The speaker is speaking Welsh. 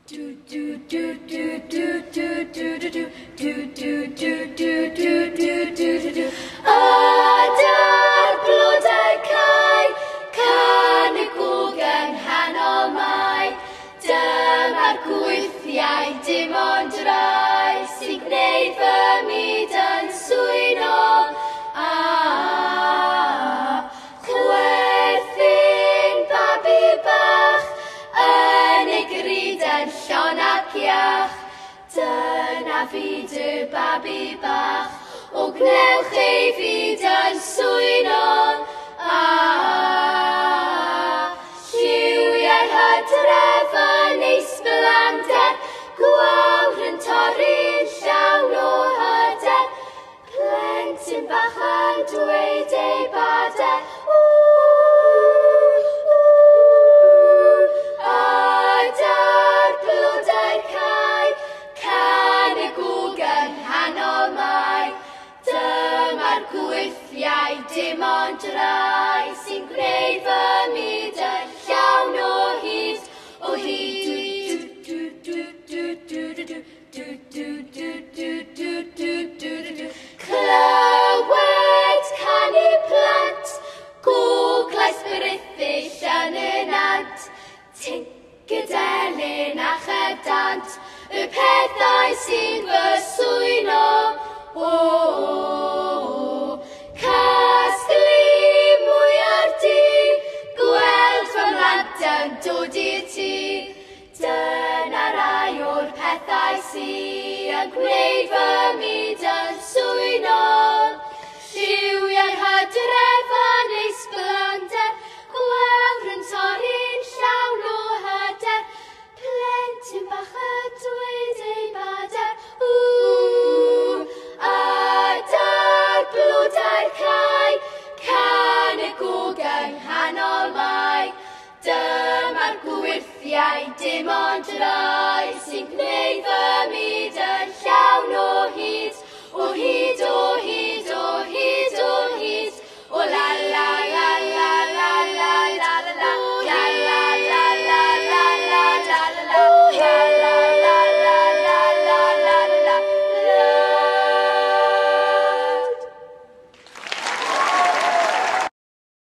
Adar blodau cae, can y gwg yng nghanol mai. Dyma'r gwythiau dim ond rai sy'n gwneud fy myd yn swyno. Chwerthin babi bach yn ei gryd yn llon ac iach. Dyna fi dy babi bach, o gnewch ei fyd yn swyno. Lliwiau hydref yn eisblander, gwawr yn torri'n llawn o hyder. Plentyn bach yn dweud ei bader, adar blodau'r cae, can y gwg yng nghanol mai. Dyma'r gwythiau dim ond rai sy'n gwneud fy myd yn llawn o hyd, o hyd. Clywed canu plant, gwglais brithyll yn y nant. Tingydelyn a chedant, y pethau sy'n fy swyno. Casglu mwy ar di, gweld fy mhlant yn dod i'r tŷ. Dyna rai o'r pethau sy'n gwneud fy myd yn swyno. Lliwiau hydref yn eisblander, gwawr yn torri'n llawn o hyder. Plentyn bach yn dweud ei bader, adar blodau'r cae, can y gwg yng nghanol mai. Dyma'r gwythiau dim ond rai sy'n gwneud fy myd yn llawn o hyd.